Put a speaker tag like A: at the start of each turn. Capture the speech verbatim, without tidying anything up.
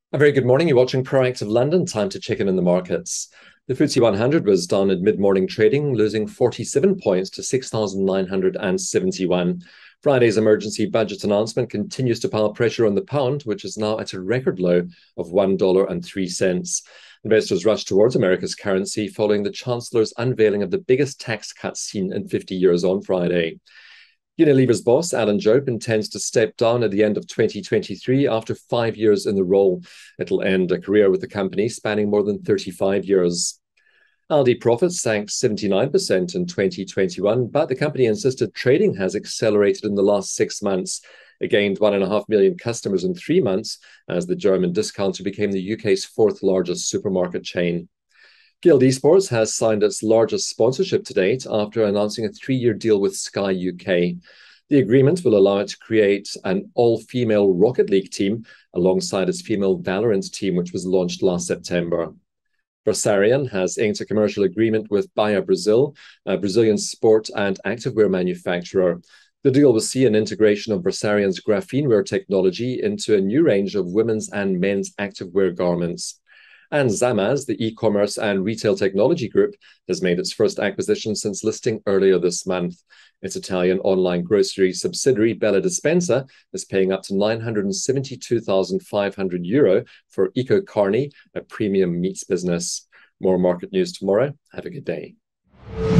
A: A very good morning. You're watching Proactive London. Time to check in in the markets. The F T S E one hundred was down at mid-morning trading, losing forty-seven points to six thousand nine hundred seventy-one. Friday's emergency budget announcement continues to pile pressure on the pound, which is now at a record low of one dollar and three cents. Investors rush towards America's currency following the Chancellor's unveiling of the biggest tax cuts seen in fifty years on Friday. Unilever's boss, Jope, intends to step down at the end of twenty twenty-three after five years in the role. It'll end a career with the company spanning more than thirty-five years. Aldi profits sank seventy-nine percent in twenty twenty-one, but the company insisted trading has accelerated in the last six months. It gained one and a half million customers in three months as the German discounter became the U K's fourth largest supermarket chain. Guild Esports has signed its largest sponsorship to date after announcing a three-year deal with Sky U K. The agreement will allow it to create an all-female Rocket League team alongside its female Valorant team, which was launched last September. Versarien has inked a commercial agreement with BiaBrazil, a Brazilian sport and activewear manufacturer. The deal will see an integration of Versarien's Graphene-Wear technology into a new range of women's and men's activewear garments. And Zamaz, the e-commerce and retail technology group, has made its first acquisition since listing earlier this month. Its Italian online grocery subsidiary, Bella Dispensa, is paying up to nine hundred seventy-two thousand five hundred euro for Ecocarni, a premium meats business. More market news tomorrow. Have a good day.